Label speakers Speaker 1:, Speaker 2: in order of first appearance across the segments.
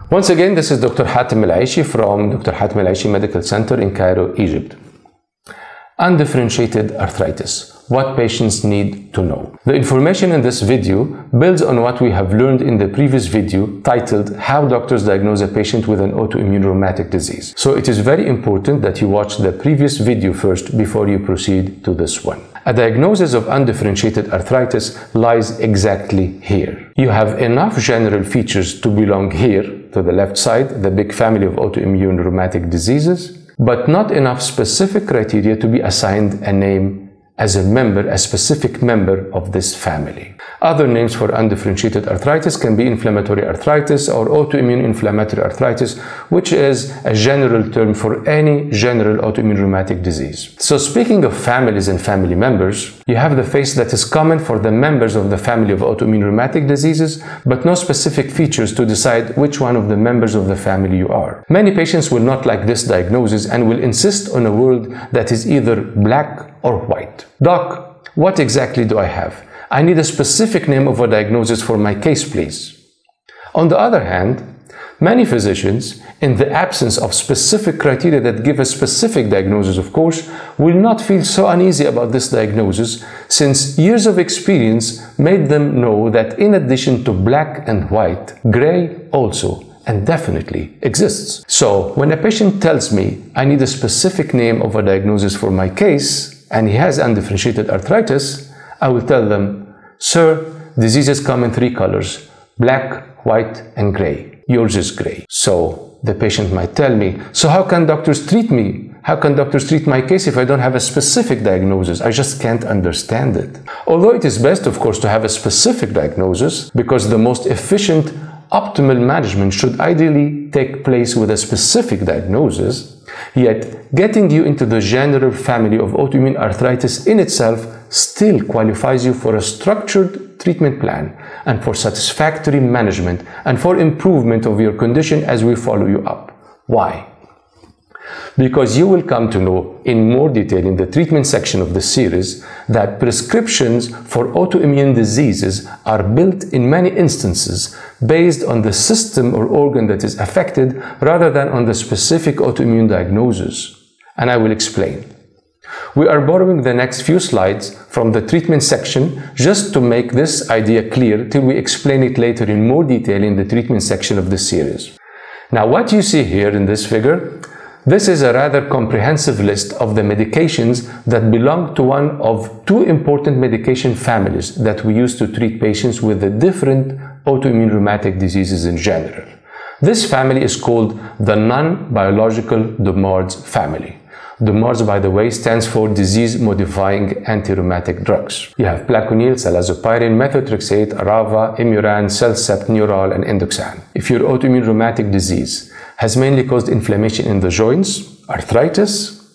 Speaker 1: Once again, this is Dr. Hatem Eleishi from Dr. Hatem Eleishi Medical Center in Cairo, Egypt. Undifferentiated arthritis. What patients need to know. The information in this video builds on what we have learned in the previous video titled How Doctors Diagnose a Patient with an Autoimmune Rheumatic Disease. So it is very important that you watch the previous video first before you proceed to this one. A diagnosis of undifferentiated arthritis lies exactly here. You have enough general features to belong here, to the left side, the big family of autoimmune rheumatic diseases, but not enough specific criteria to be assigned a name as a specific member of this family. Other names for undifferentiated arthritis can be inflammatory arthritis or autoimmune inflammatory arthritis, which is a general term for any general autoimmune rheumatic disease. So speaking of families and family members, you have the face that is common for the members of the family of autoimmune rheumatic diseases, but no specific features to decide which one of the members of the family you are. Many patients will not like this diagnosis and will insist on a word that is either black or white. Doc, what exactly do I have? I need a specific name of a diagnosis for my case, please. On the other hand, many physicians, in the absence of specific criteria that give a specific diagnosis, of course, will not feel so uneasy about this diagnosis, since years of experience made them know that in addition to black and white, gray also and definitely exists. So when a patient tells me I need a specific name of a diagnosis for my case, and he has undifferentiated arthritis, I will tell them, sir, diseases come in 3 colors, black, white, and gray. Yours is gray. So the patient might tell me, so how can doctors treat me? How can doctors treat my case if I don't have a specific diagnosis? I just can't understand it. Although it is best, of course, to have a specific diagnosis, because the most efficient, optimal management should ideally take place with a specific diagnosis, yet getting you into the general family of autoimmune arthritis in itself still qualifies you for a structured treatment plan and for satisfactory management and for improvement of your condition as we follow you up. Why? Because you will come to know in more detail in the treatment section of the series that prescriptions for autoimmune diseases are built in many instances based on the system or organ that is affected rather than on the specific autoimmune diagnosis. And I will explain. We are borrowing the next few slides from the treatment section just to make this idea clear till we explain it later in more detail in the treatment section of this series. Now, what you see here in this figure, this is a rather comprehensive list of the medications that belong to one of 2 important medication families that we use to treat patients with the different autoimmune rheumatic diseases in general. This family is called the non-biological DMARDs family. DMARDs, by the way, stands for disease-modifying anti-rheumatic drugs. You have plaquenil, salasopyrin, methotrexate, arava, imuran, cellcept, neural, and endoxan. If your autoimmune rheumatic disease has mainly caused inflammation in the joints, arthritis,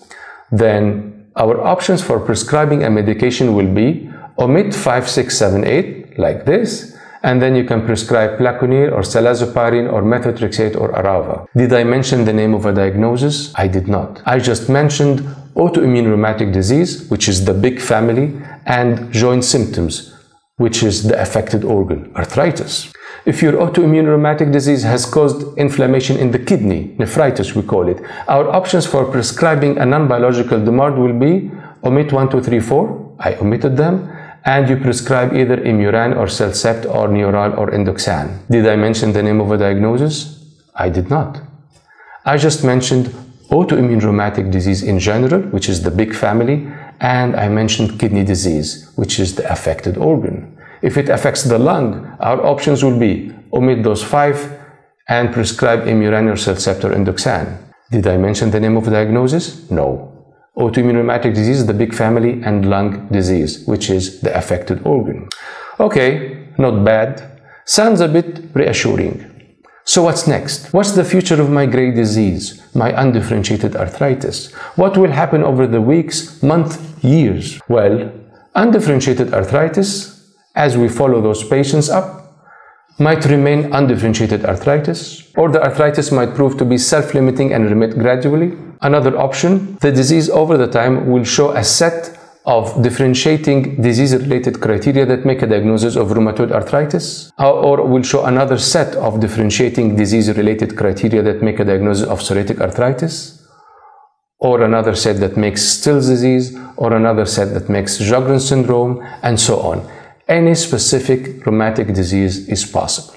Speaker 1: then our options for prescribing a medication will be omit 5, 6, 7, 8, like this, and then you can prescribe plaquenil or salasopyrin or methotrexate or arava. Did I mention the name of a diagnosis? I did not. I just mentioned autoimmune rheumatic disease, which is the big family, and joint symptoms, which is the affected organ, arthritis. If your autoimmune rheumatic disease has caused inflammation in the kidney, nephritis we call it, our options for prescribing a non-biological DMARD will be omit 1, 2, 3, 4, I omitted them, and you prescribe either imuran or cellcept or neural or endoxan. Did I mention the name of a diagnosis? I did not. I just mentioned autoimmune rheumatic disease in general, which is the big family, and I mentioned kidney disease, which is the affected organ. If it affects the lung, our options will be omit those 5 and prescribe imuran or cellcept or endoxan. Did I mention the name of the diagnosis? No. Autoimmune rheumatic disease is the big family and lung disease, which is the affected organ. Okay, not bad. Sounds a bit reassuring. So what's next? What's the future of my gray disease, my undifferentiated arthritis? What will happen over the weeks, months, years? Well, undifferentiated arthritis, as we follow those patients up, might remain undifferentiated arthritis, or the arthritis might prove to be self-limiting and remit gradually. Another option, the disease over the time will show a set of differentiating disease-related criteria that make a diagnosis of rheumatoid arthritis, or we'll show another set of differentiating disease-related criteria that make a diagnosis of psoriatic arthritis, or another set that makes Still's disease, or another set that makes Sjogren's syndrome, and so on. Any specific rheumatic disease is possible.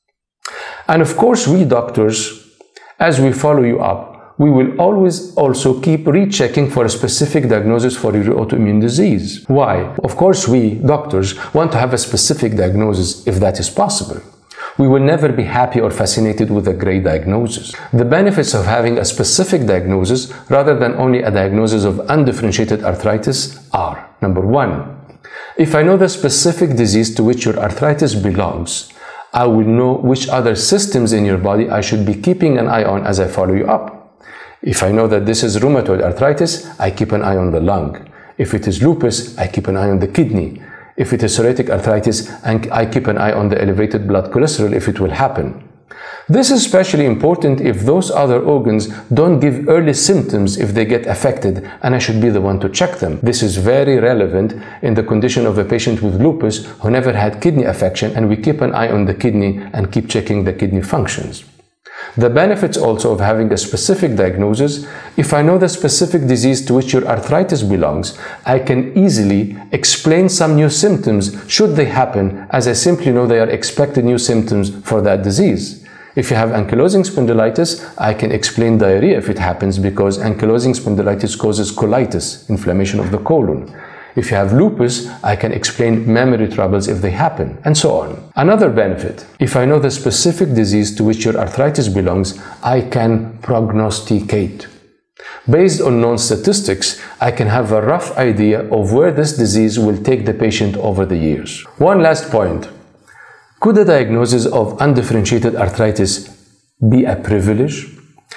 Speaker 1: And of course, we doctors, as we follow you up, we will always also keep rechecking for a specific diagnosis for your autoimmune disease. Why? Of course, we doctors want to have a specific diagnosis if that is possible. We will never be happy or fascinated with a great diagnosis. The benefits of having a specific diagnosis rather than only a diagnosis of undifferentiated arthritis are: number one, if I know the specific disease to which your arthritis belongs, I will know which other systems in your body I should be keeping an eye on as I follow you up. If I know that this is rheumatoid arthritis, I keep an eye on the lung. If it is lupus, I keep an eye on the kidney. If it is psoriatic arthritis, I keep an eye on the elevated blood cholesterol if it will happen. This is especially important if those other organs don't give early symptoms if they get affected, and I should be the one to check them. This is very relevant in the condition of a patient with lupus who never had kidney affection, and we keep an eye on the kidney and keep checking the kidney functions. The benefits also of having a specific diagnosis: if I know the specific disease to which your arthritis belongs, I can easily explain some new symptoms should they happen, as I simply know they are expected new symptoms for that disease. If you have ankylosing spondylitis, I can explain diarrhea if it happens, because ankylosing spondylitis causes colitis, inflammation of the colon. If you have lupus, I can explain memory troubles if they happen, and so on. Another benefit: if I know the specific disease to which your arthritis belongs, I can prognosticate. Based on known statistics, I can have a rough idea of where this disease will take the patient over the years. One last point: could a diagnosis of undifferentiated arthritis be a privilege?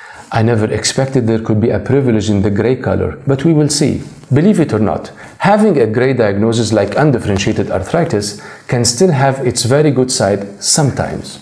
Speaker 1: I never expected there could be a privilege in the gray color, but we will see. Believe it or not, having a gray diagnosis like undifferentiated arthritis can still have its very good side sometimes.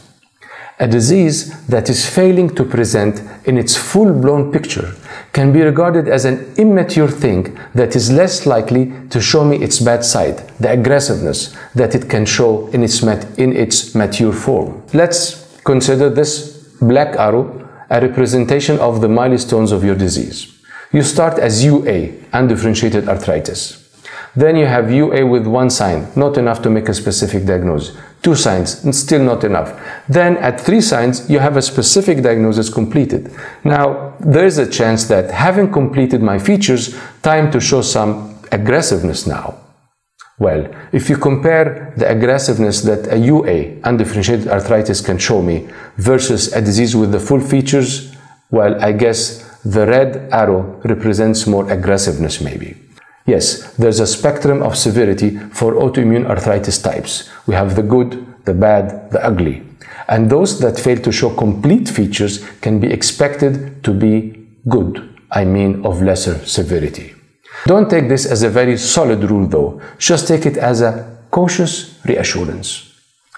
Speaker 1: A disease that is failing to present in its full-blown picture can be regarded as an immature thing that is less likely to show me its bad side, the aggressiveness that it can show in its mature form. Let's consider this black arrow a representation of the milestones of your disease. You start as UA, undifferentiated arthritis. Then you have UA with one sign, not enough to make a specific diagnosis. 2 signs, and still not enough. Then at 3 signs, you have a specific diagnosis completed. Now, there is a chance that having completed my features, time to show some aggressiveness now. Well, if you compare the aggressiveness that a UA, undifferentiated arthritis, can show me versus a disease with the full features, well, I guess the red arrow represents more aggressiveness maybe. Yes, there's a spectrum of severity for autoimmune arthritis types. We have the good, the bad, the ugly. And those that fail to show complete features can be expected to be good, I mean of lesser severity. Don't take this as a very solid rule though, just take it as a cautious reassurance.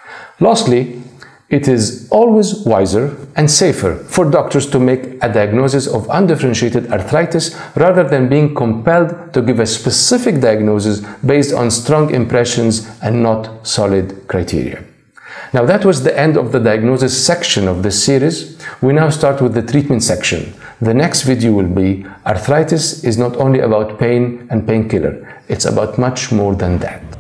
Speaker 1: Lastly, it is always wiser and safer for doctors to make a diagnosis of undifferentiated arthritis rather than being compelled to give a specific diagnosis based on strong impressions and not solid criteria. Now that was the end of the diagnosis section of this series. We now start with the treatment section. The next video will be arthritis is not only about pain and painkiller, it's about much more than that.